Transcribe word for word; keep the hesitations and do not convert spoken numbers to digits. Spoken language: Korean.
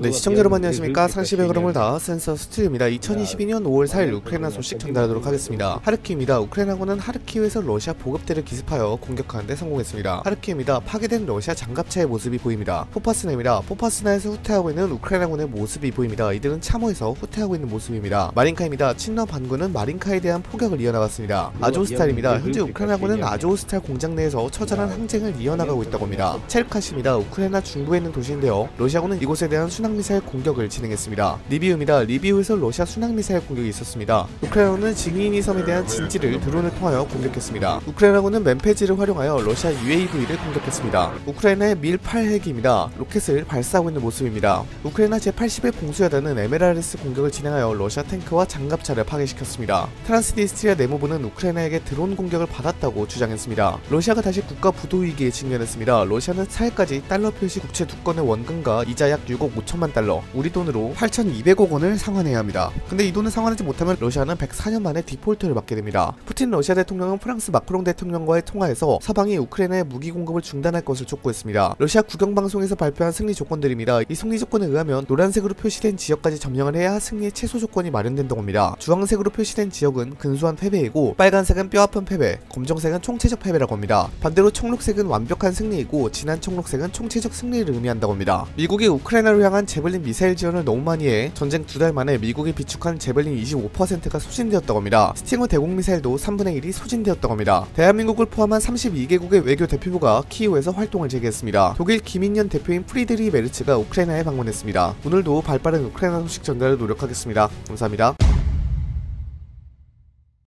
네, 시청자 여러분 안녕하십니까. 상시백 그램을 다 센서 스틸입니다. 이천이십이년 오월 사일 우크라이나 소식 전달하도록 하겠습니다. 하르키우입니다. 우크라이나군은 하르키우에서 러시아 보급대를 기습하여 공격하는데 성공했습니다. 하르키우입니다. 파괴된 러시아 장갑차의 모습이 보입니다. 포파스나입니다. 포파스나에서 후퇴하고 있는 우크라이나군의 모습이 보입니다. 이들은 참호에서 후퇴하고 있는 모습입니다. 마린카입니다. 친러 반군은 마린카에 대한 포격을 이어나갔습니다. 아조스탈입니다. 현재 우크라이나군은 아조스탈 공장 내에서 처절한 항쟁을 이어나가고 있다고 합니다. 체르카시입니다. 우크라이나 중부에 있는 도시인데요. 러시아군은 이곳에 대한 순항미사일 공격을 진행했습니다. 리비우입니다. 리비우에서 러시아 순항미사일 공격이 있었습니다. 우크라이나군은 징이니 섬에 대한 진지를 드론을 통하여 공격했습니다. 우크라이나군은 멘페지를 활용하여 러시아 유에이브이를 공격했습니다. 우크라이나의 밀 팔 헬기입니다. 로켓을 발사하고 있는 모습입니다. 우크라이나 제팔십일 공수여단은 에메랄리스 공격을 진행하여 러시아 탱크와 장갑차를 파괴시켰습니다. 트란스니스트리아 내무부는 우크라이나에게 드론 공격을 받았다고 주장했습니다. 러시아가 다시 국가 부도 위기에 직면했습니다. 러시아는 사일까지 달러 표시 국채 두 건의 원금과 이자 약 육억 오천만 달러, 우리 돈으로 팔천이백억 원을 상환해야 합니다. 근데 이 돈을 상환하지 못하면 러시아는 백사년 만에 디폴트를 맞게 됩니다. 푸틴 러시아 대통령은 프랑스 마크롱 대통령과의 통화에서 서방이 우크라이나의 무기 공급을 중단할 것을 촉구했습니다. 러시아 국영방송에서 발표한 승리 조건들입니다. 이 승리 조건에 의하면 노란색으로 표시된 지역까지 점령을 해야 승리의 최소 조건이 마련된다고 합니다. 주황색으로 표시된 지역은 근소한 패배이고, 빨간색은 뼈아픈 패배, 검정색은 총체적 패배라고 합니다. 반대로 청록색은 완벽한 승리이고, 진한 청록색은 총체적 승리를 의미한다고 합니다. 미국이 우크라이나로 향한 제벨린 미사일 지원을 너무 많이 해 전쟁 두 달 만에 미국이 비축한 제벨린 이십오 퍼센트가 소진되었다고 합니다. 스팅어 대공 미사일도 삼분의 일이 소진되었다고 합니다. 대한민국을 포함한 삼십이 개국의 외교 대표부가 키이우에서 활동을 재개했습니다. 독일 김인년 대표인 프리드리 메르츠가 우크라이나에 방문했습니다. 오늘도 발빠른 우크라이나 소식 전달을 노력하겠습니다. 감사합니다.